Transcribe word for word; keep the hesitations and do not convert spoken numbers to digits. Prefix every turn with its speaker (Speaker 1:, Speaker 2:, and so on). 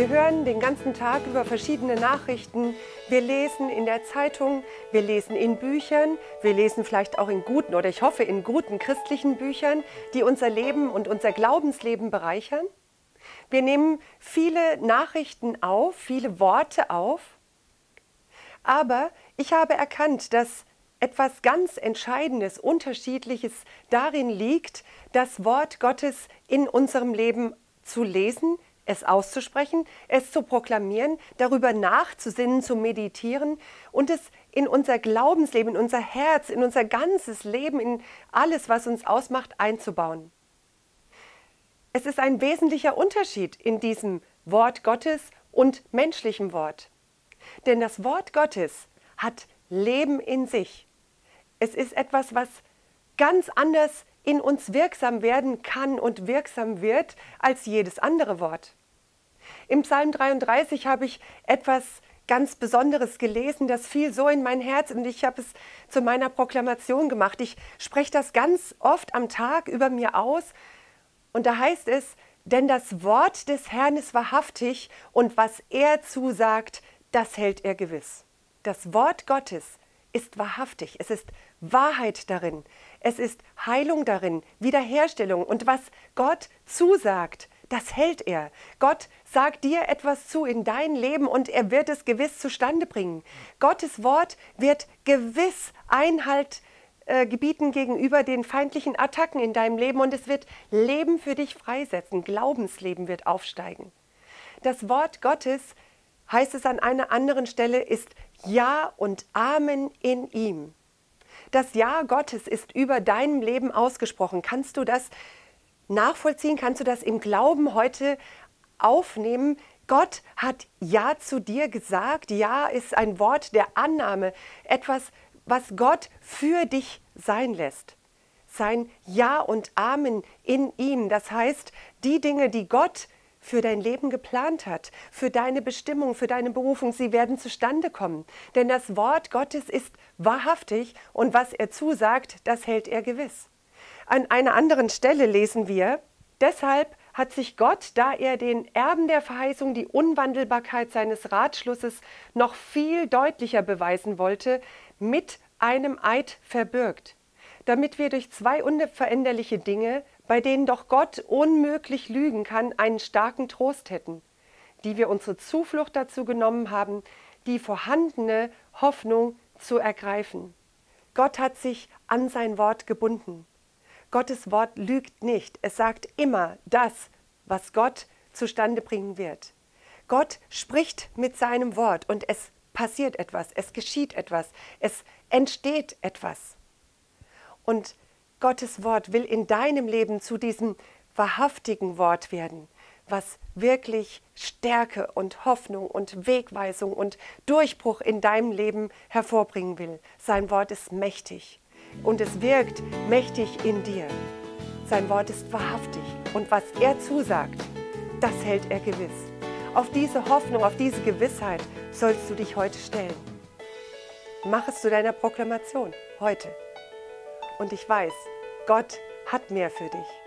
Speaker 1: Wir hören den ganzen Tag über verschiedene Nachrichten. Wir lesen in der Zeitung, wir lesen in Büchern, wir lesen vielleicht auch in guten oder ich hoffe in guten christlichen Büchern, die unser Leben und unser Glaubensleben bereichern. Wir nehmen viele Nachrichten auf, viele Worte auf. Aber ich habe erkannt, dass etwas ganz Entscheidendes, Unterschiedliches darin liegt, das Wort Gottes in unserem Leben zu lesen, es auszusprechen, es zu proklamieren, darüber nachzusinnen, zu meditieren und es in unser Glaubensleben, in unser Herz, in unser ganzes Leben, in alles, was uns ausmacht, einzubauen. Es ist ein wesentlicher Unterschied in diesem Wort Gottes und menschlichem Wort. Denn das Wort Gottes hat Leben in sich. Es ist etwas, was ganz anders in uns wirksam werden kann und wirksam wird als jedes andere Wort. Im Psalm dreiunddreißig habe ich etwas ganz Besonderes gelesen, das fiel so in mein Herz und ich habe es zu meiner Proklamation gemacht. Ich spreche das ganz oft am Tag über mir aus und da heißt es, denn das Wort des Herrn ist wahrhaftig und was er zusagt, das hält er gewiss. Das Wort Gottes ist wahrhaftig, es ist Wahrheit darin, es ist Heilung darin, Wiederherstellung und was Gott zusagt, das hält er. Gott sagt dir etwas zu in dein Leben und er wird es gewiss zustande bringen. Gottes Wort wird gewiss Einhalt äh, gebieten gegenüber den feindlichen Attacken in deinem Leben und es wird Leben für dich freisetzen, Glaubensleben wird aufsteigen. Das Wort Gottes, heißt es an einer anderen Stelle, ist Ja und Amen in ihm. Das Ja Gottes ist über deinem Leben ausgesprochen. Kannst du das nachvollziehen? Kannst du das im Glauben heute aufnehmen? Gott hat Ja zu dir gesagt. Ja ist ein Wort der Annahme, etwas, was Gott für dich sein lässt. Sein Ja und Amen in ihm. Das heißt, die Dinge, die Gott für dein Leben geplant hat, für deine Bestimmung, für deine Berufung, sie werden zustande kommen. Denn das Wort Gottes ist wahrhaftig und was er zusagt, das hält er gewiss. An einer anderen Stelle lesen wir, deshalb hat sich Gott, da er den Erben der Verheißung die Unwandelbarkeit seines Ratschlusses noch viel deutlicher beweisen wollte, mit einem Eid verbürgt, damit wir durch zwei unveränderliche Dinge, bei denen doch Gott unmöglich lügen kann, einen starken Trost hätten, die wir unsere Zuflucht dazu genommen haben, die vorhandene Hoffnung zu ergreifen. Gott hat sich an sein Wort gebunden. Gottes Wort lügt nicht. Es sagt immer das, was Gott zustande bringen wird. Gott spricht mit seinem Wort und es passiert etwas, es geschieht etwas, es entsteht etwas. Und Gottes Wort will in deinem Leben zu diesem wahrhaftigen Wort werden, was wirklich Stärke und Hoffnung und Wegweisung und Durchbruch in deinem Leben hervorbringen will. Sein Wort ist mächtig und es wirkt mächtig in dir. Sein Wort ist wahrhaftig und was er zusagt, das hält er gewiss. Auf diese Hoffnung, auf diese Gewissheit sollst du dich heute stellen. Mach es zu deiner Proklamation heute. Und ich weiß, Gott hat mehr für dich.